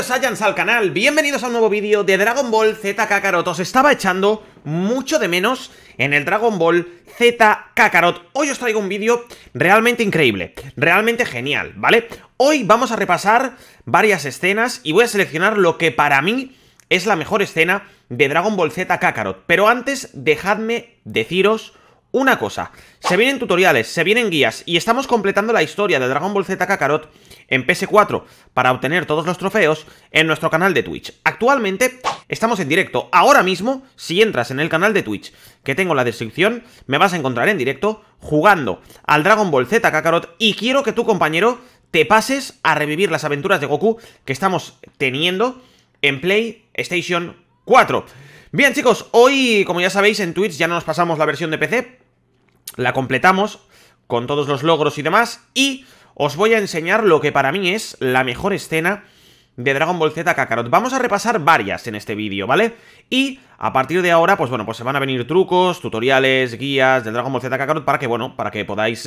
Bienvenidos Saiyans al canal, bienvenidos a un nuevo vídeo de Dragon Ball Z Kakarot. Os estaba echando mucho de menos en el Dragon Ball Z Kakarot. Hoy os traigo un vídeo realmente increíble, realmente genial, ¿vale? Hoy vamos a repasar varias escenas y voy a seleccionar lo que para mí es la mejor escena de Dragon Ball Z Kakarot. Pero antes, dejadme deciros una cosa. Se vienen tutoriales, se vienen guías y estamos completando la historia de Dragon Ball Z Kakarot en PS4 para obtener todos los trofeos en nuestro canal de Twitch. Actualmente estamos en directo. Ahora mismo, si entras en el canal de Twitch que tengo en la descripción, me vas a encontrar en directo jugando al Dragon Ball Z Kakarot y quiero que tu compañero te pases a revivir las aventuras de Goku que estamos teniendo en PlayStation 4. Bien chicos, hoy como ya sabéis en Twitch ya nos pasamos la versión de PC, la completamos con todos los logros y demás y os voy a enseñar lo que para mí es la mejor escena de Dragon Ball Z Kakarot. Vamos a repasar varias en este vídeo, ¿vale? Y a partir de ahora, pues bueno, pues se van a venir trucos, tutoriales, guías del Dragon Ball Z Kakarot para que, bueno, para que podáis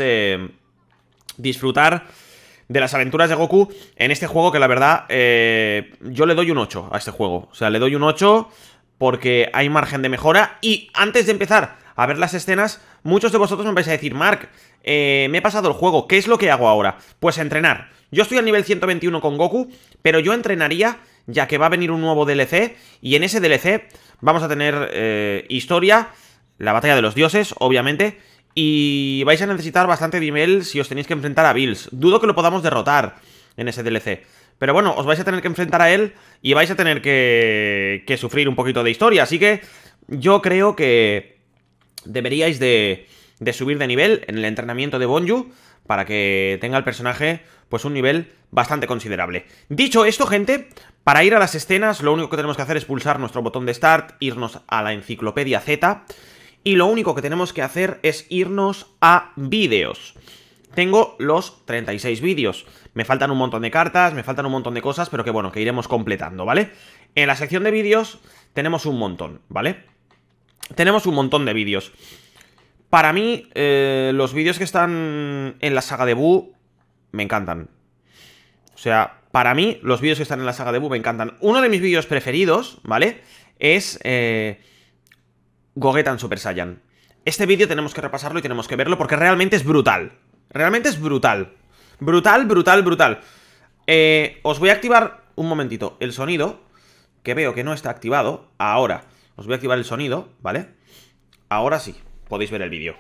disfrutar de las aventuras de Goku en este juego que la verdad yo le doy un 8 a este juego. O sea, le doy un 8 porque hay margen de mejora. Y antes de empezar a ver las escenas, muchos de vosotros me vais a decir: Marc, me he pasado el juego, ¿qué es lo que hago ahora? Pues entrenar. Yo estoy al nivel 121 con Goku, pero yo entrenaría ya que va a venir un nuevo DLC. Y en ese DLC vamos a tener historia, la batalla de los dioses, obviamente. Y vais a necesitar bastante nivel si os tenéis que enfrentar a Bills. Dudo que lo podamos derrotar en ese DLC. Pero bueno, os vais a tener que enfrentar a él y vais a tener que sufrir un poquito de historia. Así que yo creo que deberíais de subir de nivel en el entrenamiento de Bonju para que tenga el personaje pues un nivel bastante considerable. Dicho esto, gente, para ir a las escenas lo único que tenemos que hacer es pulsar nuestro botón de Start, irnos a la enciclopedia Z y lo único que tenemos que hacer es irnos a vídeos. Tengo los 36 vídeos. Me faltan un montón de cartas, me faltan un montón de cosas, pero que bueno, que iremos completando, ¿vale? En la sección de vídeos tenemos un montón, ¿vale? Tenemos un montón de vídeos. Para mí, los vídeos que están en la saga de Buu me encantan. O sea, para mí, los vídeos que están en la saga de Buu me encantan. Uno de mis vídeos preferidos, ¿vale? Es Gogeta en Super Saiyan. Este vídeo tenemos que repasarlo y tenemos que verlo porque realmente es brutal. Realmente es brutal. Brutal, brutal, brutal. Os voy a activar un momentito el sonido, que veo que no está activado. Ahora os voy a activar el sonido, ¿vale? Ahora sí, podéis ver el vídeo.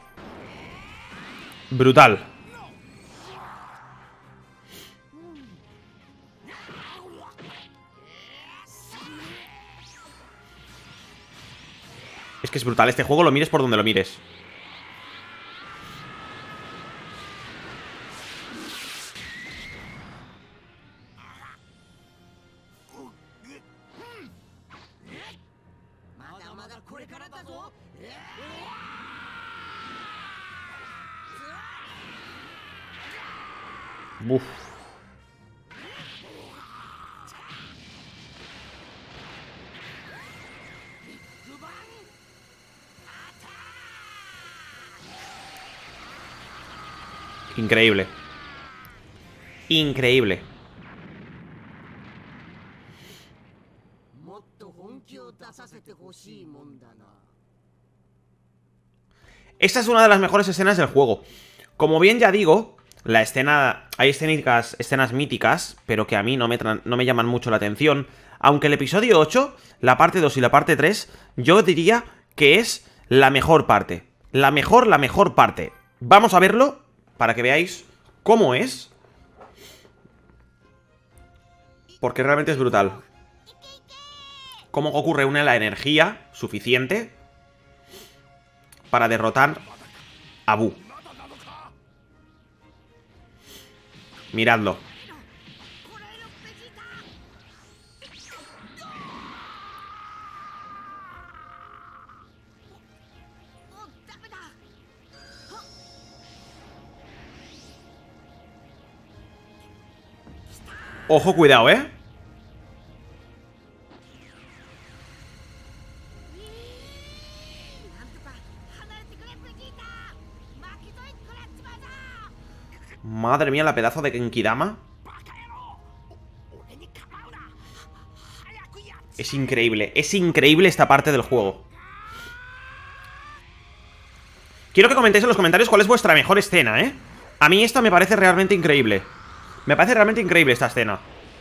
Brutal. Es que es brutal, este juego lo mires por donde lo mires. Uf. Increíble. Increíble. Esta es una de las mejores escenas del juego. Como bien ya digo, la escena... Hay escenas míticas, pero que a mí no me llaman mucho la atención. Aunque el episodio 8, la parte 2 y la parte 3, yo diría que es la mejor parte. La mejor parte. Vamos a verlo para que veáis cómo es. Porque realmente es brutal. Cómo Goku reúne la energía suficiente para derrotar a Buu. Miradlo. Ojo, cuidado, ¿eh? Madre mía, la pedazo de Genkidama. Es increíble esta parte del juego. Quiero que comentéis en los comentarios cuál es vuestra mejor escena, ¿eh? A mí esta me parece realmente increíble. Me parece realmente increíble esta escena.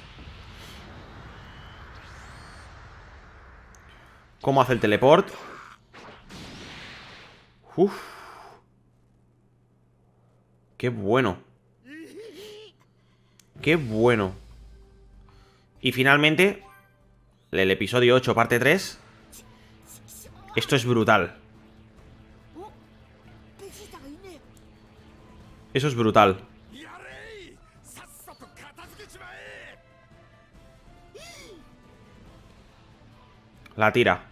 ¿Cómo hace el teleport? Uf. Qué bueno. Qué bueno. Y finalmente, el episodio 8, parte 3. Esto es brutal. Eso es brutal. La tira.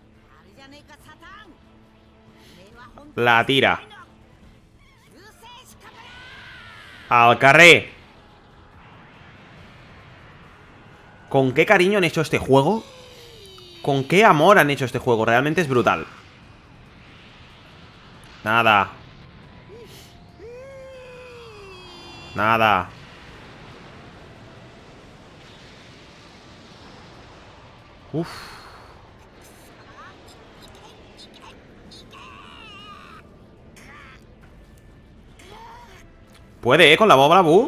La tira. Al carré. ¿Con qué cariño han hecho este juego? ¿Con qué amor han hecho este juego? Realmente es brutal. Nada. Nada. Uf. Puede, con la bola Bu.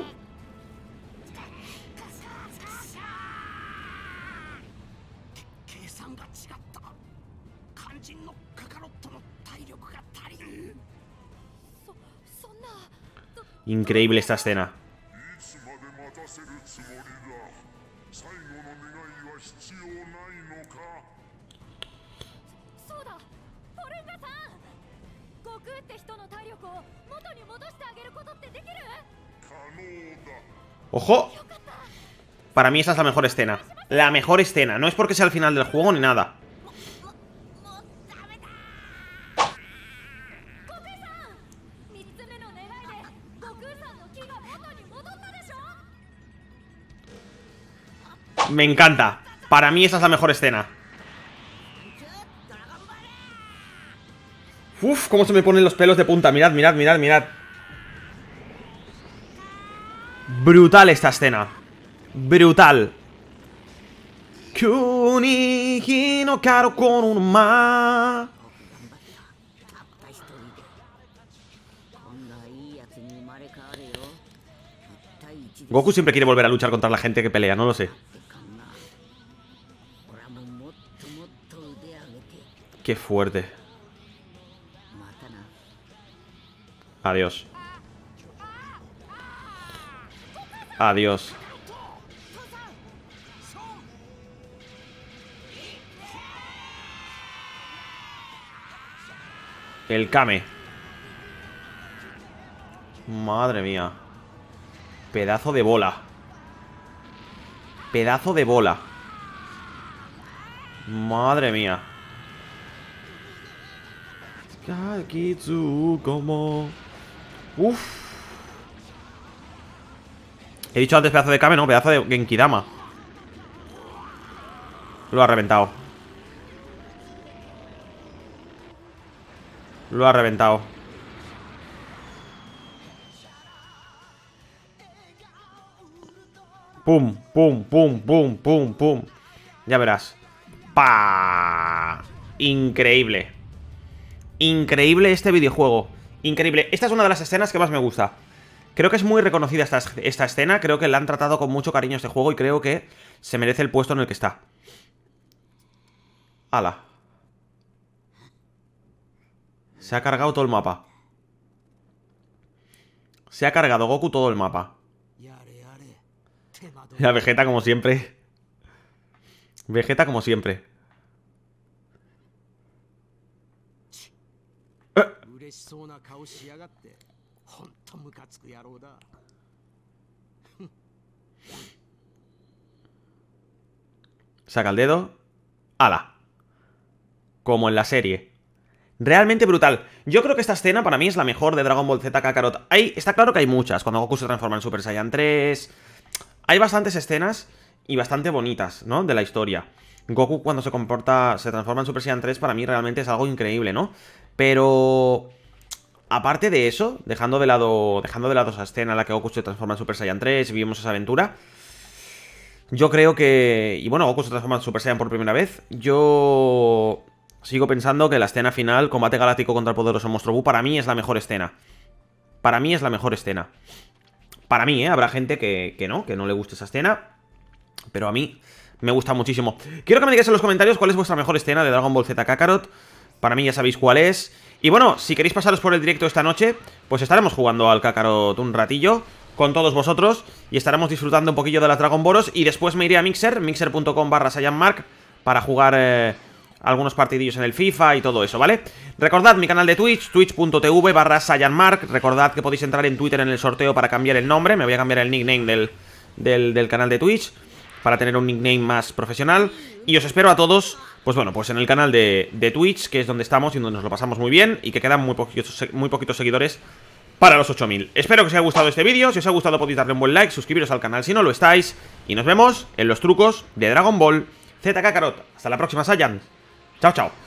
Increíble esta escena. ¡Ojo! Para mí esa es la mejor escena. La mejor escena. No es porque sea el final del juego ni nada. Me encanta. Para mí esa es la mejor escena. Uf, cómo se me ponen los pelos de punta. Mirad, mirad, mirad, mirad. Brutal esta escena. Brutal. Kunigi no karo con un ma. Goku siempre quiere volver a luchar contra la gente que pelea, no lo sé. Qué fuerte. Adiós. Adiós. El Kame. Madre mía. Pedazo de bola. Pedazo de bola. Madre mía. Kakitsu como. Uff. He dicho antes pedazo de Kame, no, pedazo de Genkidama. Lo ha reventado. Lo ha reventado. Pum, pum, pum, pum, pum, pum. Ya verás. ¡Pah! Increíble. Increíble este videojuego. Increíble. Esta es una de las escenas que más me gusta. Creo que es muy reconocida esta escena. Creo que la han tratado con mucho cariño este juego y creo que se merece el puesto en el que está. ¡Hala! Se ha cargado todo el mapa. Se ha cargado Goku todo el mapa. Ya, Vegeta como siempre. Vegeta como siempre. Saca el dedo. ¡Hala! Como en la serie. Realmente brutal. Yo creo que esta escena para mí es la mejor de Dragon Ball Z Kakarot. Está claro que hay muchas. Cuando Goku se transforma en Super Saiyan 3. Hay bastantes escenas y bastante bonitas, ¿no? De la historia. Goku cuando se transforma en Super Saiyan 3 para mí realmente es algo increíble, ¿no? Pero aparte de eso, dejando de lado esa escena en la que Goku se transforma en Super Saiyan 3 y vivimos esa aventura, Yo creo que... Y bueno, Goku se transforma en Super Saiyan por primera vez. Yo sigo pensando que la escena final, combate galáctico contra el poderoso monstruo Buu, para mí es la mejor escena. Para mí es la mejor escena. Para mí, habrá gente que no le guste esa escena. Pero a mí me gusta muchísimo. Quiero que me digáis en los comentarios cuál es vuestra mejor escena de Dragon Ball Z Kakarot. Para mí ya sabéis cuál es. Y bueno, si queréis pasaros por el directo esta noche, pues estaremos jugando al Kakarot un ratillo con todos vosotros y estaremos disfrutando un poquillo de las Dragon Boros. Y después me iré a Mixer, mixer.com/SaiyanMark, para jugar algunos partidillos en el FIFA y todo eso, ¿vale? Recordad mi canal de Twitch, twitch.tv/SaiyanMark. Recordad que podéis entrar en Twitter en el sorteo para cambiar el nombre. Me voy a cambiar el nickname del canal de Twitch para tener un nickname más profesional. Y os espero a todos, pues bueno, pues en el canal de Twitch, que es donde estamos y donde nos lo pasamos muy bien, y que quedan muy poquitos seguidores para los 8000. Espero que os haya gustado este vídeo. Si os ha gustado podéis darle un buen like, suscribiros al canal si no lo estáis, y nos vemos en los trucos de Dragon Ball Z Kakarot. Hasta la próxima, Saiyan. Chao, chao.